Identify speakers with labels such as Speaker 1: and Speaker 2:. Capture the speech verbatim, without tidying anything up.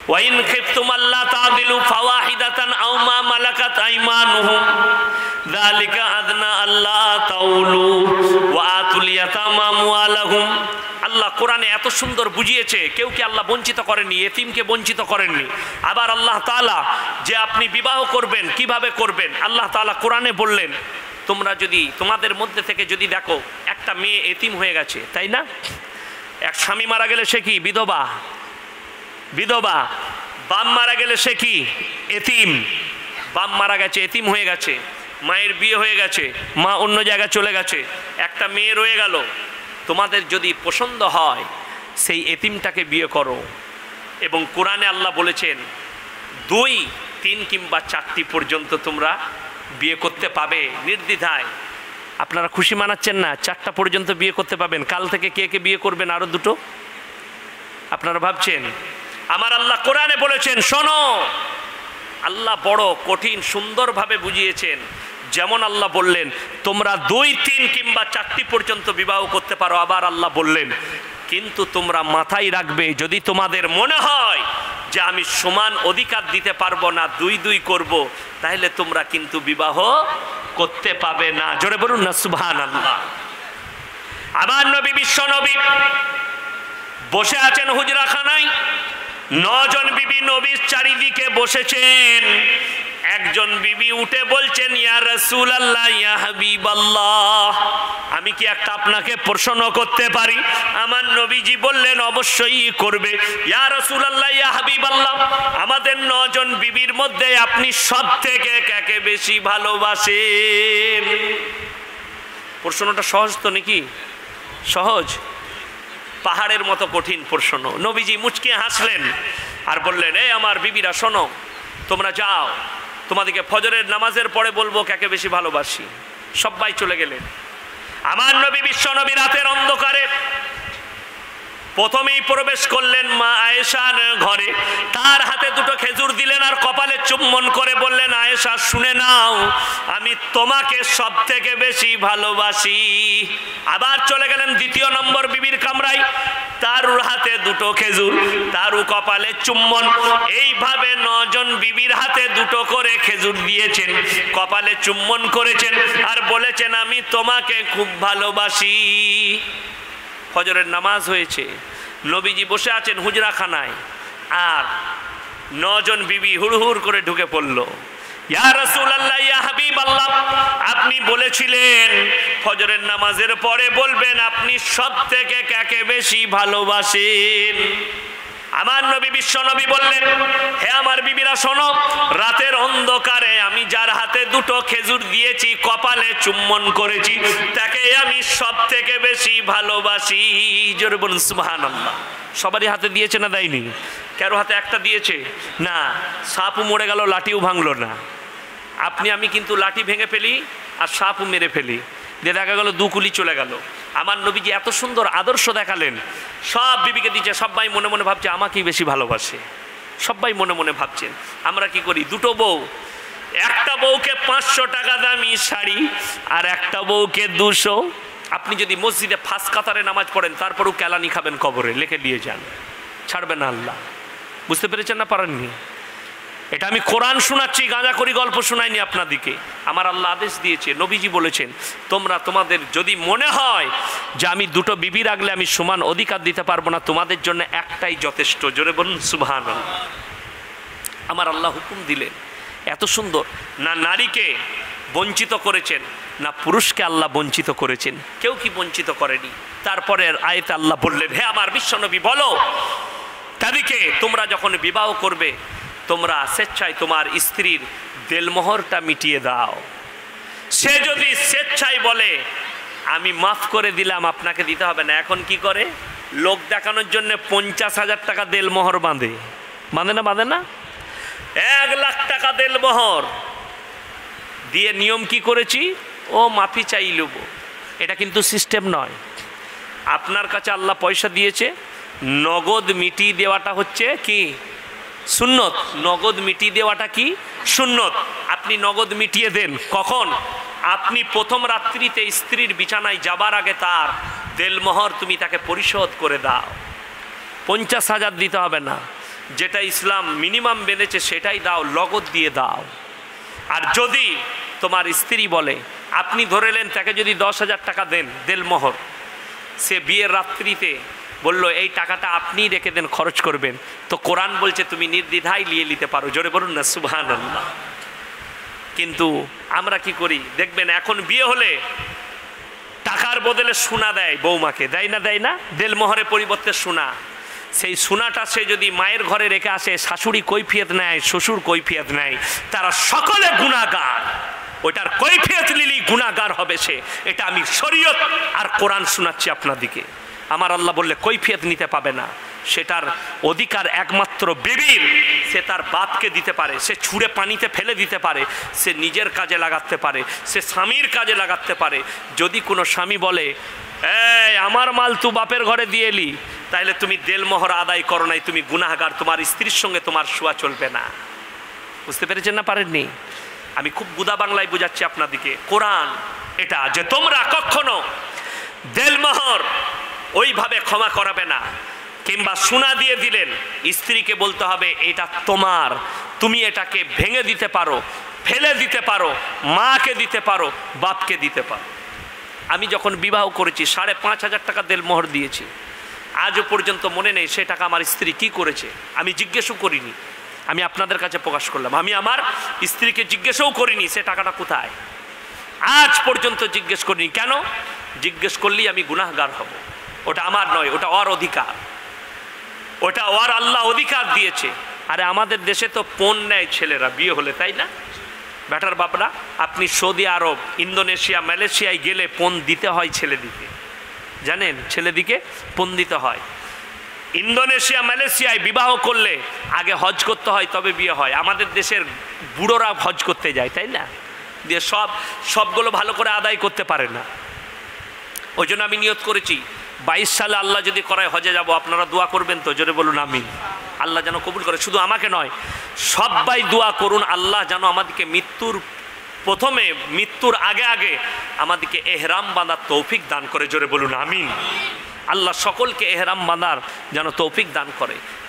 Speaker 1: Wine খিফতুম আল্লা তাদিলু ফাওয়াহিদাতান আও মা মালাকাত আইমানুহুম যালিকা আদনা আল্লা তাউলু ওয়া আতুল ইয়াতামা আমওয়ালাহুম। আল্লাহ কোরআনে এত সুন্দর বুঝিয়েছে, কেউ কি আল্লাহ বঞ্চিত করেননি, এতিমকে বঞ্চিত করেননি। আবার আল্লাহ তাআলা যে আপনি বিবাহ করবেন কিভাবে করবেন, আল্লাহ তাআলা কোরআনে বললেন, তোমরা যদি তোমাদের মধ্যে থেকে যদি দেখো একটা মেয়ে এতিম হয়ে গেছে, তাই না, এক স্বামী মারা গেলে সে কি বিধবা, বিধবা বাপ মারা গেলে সে কি এতিম, বাপ মারা গেছে এতিম হয়ে গেছে, মায়ের বিয়ে হয়ে গেছে, মা অন্য জায়গায় চলে গেছে, একটা মেয়ে রয়ে গেল, তোমাদের যদি পছন্দ হয় সেই এতিমটাকে বিয়ে করো। এবং কোরআনে আল্লাহ বলেছেন দুই তিন কিংবা চারটি পর্যন্ত তোমরা বিয়ে করতে পাবে নির্দ্বিধায়। আপনারা খুশি মানাচ্ছেন না, চারটা পর্যন্ত বিয়ে করতে পাবেন। কাল থেকে কে কে বিয়ে করবেন আরো দুটো? আপনারা ভাবছেন? আমার আল্লাহ কোরআনে বলেছেন, শোনো, আল্লাহ বড় কঠিন সুন্দরভাবে বুঝিয়েছেন। যেমন আল্লাহ বললেন তোমরা দুই তিন কিংবা চারটি পর্যন্ত বিবাহ করতে পারো। আবার আল্লাহ বললেন কিন্তু তোমরা মাথায় রাখবে, যদি তোমাদের মনে হয় যে আমি সমান অধিকার দিতে পারবো না, দুই দুই করব, তাহলে তোমরা কিন্তু বিবাহ করতে পাবে না। জোরে বলুন না সুবহানাল্লাহ। আমার নবী বিশ্ব নবী বসে আছেন হুজরাখানায়, নজন বিবি নবীর চারিদিকে বসেছেন। একজন বিবি উঠে বলছেন, ইয়া রাসূলুল্লাহ, ইয়া হাবিবাল্লাহ, আমি কি একটা আপনাকে প্রশ্ন করতে পারি? আমার নবীজি বললেন, অবশ্যই করবে। ইয়া রাসূলুল্লাহ, ইয়া হাবিবাল্লাহ, আমাদের নজন বিবির মধ্যে আপনি সব থেকে কাকে বেশি ভালোবাসেন? প্রশ্নটা সহজ তো নাকি? সহজ? পাহাড়ের মতো কঠিন প্রশ্ন। নবীজি মুচকে হাসলেন আর বললেন, এই আমার বিবিরা শোনো, তোমরা যাও, তোমাদেরকে ফজরের নামাজের পরে বলবো কাকে বেশি ভালোবাসি। সবাই চলে গেলেন। আমার নবী বিশ্ব নবী রাতের অন্ধকারে প্রথমেই প্রবেশ করলেন মা আয়েশার ঘরে, তার হাতে দুটো খেজুর দিলেন আর কপালে চুম্বন করে বললেন, আয়েশা শুনে নাও, আমি তোমাকে সব থেকে বেশি ভালোবাসি। আবার চলে গেলেন দ্বিতীয় নম্বর বিবির কামরায়, তার হাতে দুটো খেজুর, তারও কপালে চুম্বন। এইভাবে নজন বিবির হাতে দুটো করে খেজুর দিয়েছেন, কপালে চুম্বন করেছেন আর বলেছেন, আমি তোমাকে খুব ভালোবাসি। ফজরের নামাজ হয়েছে, নবীজি বসে আছেন হুজরাখানায়, আর নজন বিবি হুড়হুড় করে ঢুকে পড়ল। ইয়া রাসূলুল্লাহ, ইয়া হাবিবাল্লাহ, আপনি বলেছিলেন ফজরের নামাজের পরে বলবেন আপনি সব থেকে কাকে বেশি ভালোবাসেন। আমার নবী বিশ্ব নবী বললেন, হে আমার বিবিরা শোনো, রাতের অন্ধকারে আমি যার হাতে দুটো খেজুর দিয়েছি, কপালে চুম্বন করেছি, তাকে আমি সব থেকে বেশি ভালোবাসি। জোরে বলুন সুবহানাল্লাহ। সবারই হাতে দিয়েছে না দেয়নি? কারো হাতে একটা দিয়েছে না, সাপও মরে গেল, লাঠিও ভাঙলো না। আপনি আমি কিন্তু লাঠি ভেঙে ফেলি আর সাপও মেরে ফেলি, দিয়ে দেখা গেল দু কুলি চলে গেল। আমার নবীজি এত সুন্দর আদর্শ দেখালেন, সব বিবিকে দিচ্ছে, সবাই মনে মনে ভাবছে আমাকেই বেশি ভালোবাসে, সবাই মনে মনে ভাবছেন। আমরা কি করি? দুটো বউ, একটা বউকে পাঁচশো টাকা দামি শাড়ি আর একটা বউকে দুশো। আপনি যদি মসজিদে ফাঁস কাতারে নামাজ পড়েন, তারপরেও কেলানি খাবেন কবরে, লিখে দিয়ে যান, ছাড়বেন না আল্লাহ। বুঝতে পেরেছেন না পারেননি? এটা আমি কোরআন শোনাচ্ছি, গাঁজা করি গল্প শোনাইনি আপনাদিকে। আমার আল্লাহ আদেশ দিয়েছে, নবীজি বলেছেন, তোমরা তোমাদের যদি মনে হয় যে আমি দুটো বিবি রাখলে আমি সমান অধিকার দিতে পারবো না, তোমাদের জন্য একটাই যথেষ্ট। জোরে বলুন সুবহানাল্লাহ। আমার আল্লাহ হুকুম দিলেন, এত সুন্দর। না নারীকে বঞ্চিত করেছেন, না পুরুষকে আল্লাহ বঞ্চিত করেছেন, কেউ কি বঞ্চিত করেনি। তারপরে আয়াতে আল্লাহ বললেন, হে আমার বিশ্বনবী বলো তাদেরকে, তোমরা যখন বিবাহ করবে তোমরা স্বেচ্ছায় তোমার স্ত্রীর দেলমোহরটা মিটিয়ে দাও। সে যদি স্বেচ্ছায় বলে আমি মাফ করে দিলাম, আপনাকে দিতে হবে না, এখন কি করে? লোক দেখানোর জন্য পঞ্চাশ হাজার টাকা দেলমোহর বাঁধে, বাঁধে না বাঁধে না? এক লাখ টাকা দেলমোহর দিয়ে নিয়ম কি করেছি, ও মাফি চাই লব। এটা কিন্তু সিস্টেম নয়। আপনার কাছে আল্লাহ পয়সা দিয়েছে, নগদ মিটিয়ে দেওয়াটা হচ্ছে কি সুন্নত। নগদ মিটিয়ে দেওয়াটা কি সুন্নত। আপনি নগদ মিটিয়ে দেন কখন? আপনি প্রথম রাত্রিতে স্ত্রীর বিছানায় যাবার আগে তার দেলমোহর তুমি তাকে পরিশোধ করে দাও। পঞ্চাশ হাজার দিতে হবে না, যেটা ইসলাম মিনিমাম বেঁধেছে সেটাই দাও, লগত দিয়ে দাও। আর যদি তোমার স্ত্রী বলে, আপনি ধরেলেন তাকে যদি দশ হাজার টাকা দেন দেলমোহর, সে বিয়ের রাত্রিতে বলল এই টাকাটা আপনিই রেখে দেন, খরচ করবেন, তো কোরআন বলছে তুমি নির্দ্বিধায় নিয়ে নিতে পারো। জোরে বলুন না সুবহানাল্লাহ। কিন্তু আমরা কি করি দেখবেন, এখন বিয়ে হলে টাকার বদলে সোনা দেয় বৌমাকে, দেয় না দেয় না দেলমোহরের পরিবর্তে সোনা। সেই সোনাটা সে যদি মায়ের ঘরে রেখে আসে, শাশুড়ি কৈফিয়ত নেয়, শ্বশুর কৈফিয়ত নেয়, তারা সকলে গুনাহগার। ওটার কৈফিয়ত নিলেই গুনাহগার হবে সে। এটা আমি শরীয়ত আর কোরআন শোনাচ্ছি আপনাদিকে। আমার আল্লাহ বললে কৈফিয়ত নিতে পাবে না, সেটার অধিকার একমাত্র বিবির। সে তার বাপকে দিতে পারে, সে ছুঁড়ে পানিতে ফেলে দিতে পারে, সে নিজের কাজে লাগাতে পারে, সে স্বামীর কাজে লাগাতে পারে। যদি কোনো স্বামী বলে এই আমার মাল তু বাপের ঘরে দিয়ে এলি, তাহলে তুমি দেলমোহর আদায় করো নাই, তুমি গুনাহগার, তোমার স্ত্রীর সঙ্গে তোমার শোয়া চলবে না। বুঝতে পেরেছেন না পারেননি? আমি খুব গুদা বাংলায় বুঝাচ্ছি আপনাদিকে। কোরআন এটা যে তোমরা কখনো দেলমোহর ওইভাবে ক্ষমা করাবে না, কিংবা সোনা দিয়ে দিলেন, স্ত্রীকে বলতে হবে এটা তোমার, তুমি এটাকে ভেঙে দিতে পারো, ফেলে দিতে পারো, মাকে দিতে পারো, বাপকে দিতে পারো। আমি যখন বিবাহ করেছি সাড়ে পাঁচ হাজার টাকা দেলমোহর দিয়েছি, আজও পর্যন্ত মনে নেই সে টাকা আমার স্ত্রী কি করেছে। আমি জিজ্ঞেসও করিনি, আমি আপনাদের কাছে প্রকাশ করলাম, আমি আমার স্ত্রীকে জিজ্ঞেসও করিনি সে টাকাটা কোথায়, আজ পর্যন্ত জিজ্ঞেস করিনি। কেন? জিজ্ঞেস করলেই আমি গুনাহগার হব। ওটা আমার নয়, ওটা ওর অধিকার, ওটা ওর আল্লাহ অধিকার দিয়েছে। আরে আমাদের দেশে তো পণ নেয় ছেলেরা বিয়ে হলে, তাই না ব্যাটার বাপরা? আপনি সৌদি আরব, ইন্দোনেশিয়া, মালয়েশিয়ায় গেলে পণ দিতে হয় ছেলেদিকে, জানেন? ছেলেদিকে পণ দিতে হয়। ইন্দোনেশিয়া, মালয়েশিয়ায় বিবাহ করলে আগে হজ করতে হয়, তবে বিয়ে হয়। আমাদের দেশের বুড়োরা হজ করতে যায়, তাই না? দিয়ে সব সবগুলো ভালো করে আদায় করতে পারে না। ওই জন্য আমি নিয়ত করেছি বাইশ সালে আল্লাহ যদি করায় হজে যাব। আপনারা দোয়া করবেন তো? জোরে বলুন আমিন। আল্লাহ যেন কবুল করে, শুধু আমাকে নয় সবাই দোয়া করুন, আল্লাহ যেন আমাদেরকে মৃত্যুর প্রথমে, মৃত্যুর আগে আগে আমাদেরকে এহরাম বাঁধার তৌফিক দান করে। জোরে বলুন আমিন। আল্লাহ সকলকে এহরাম বাঁধার যেন তৌফিক দান করে।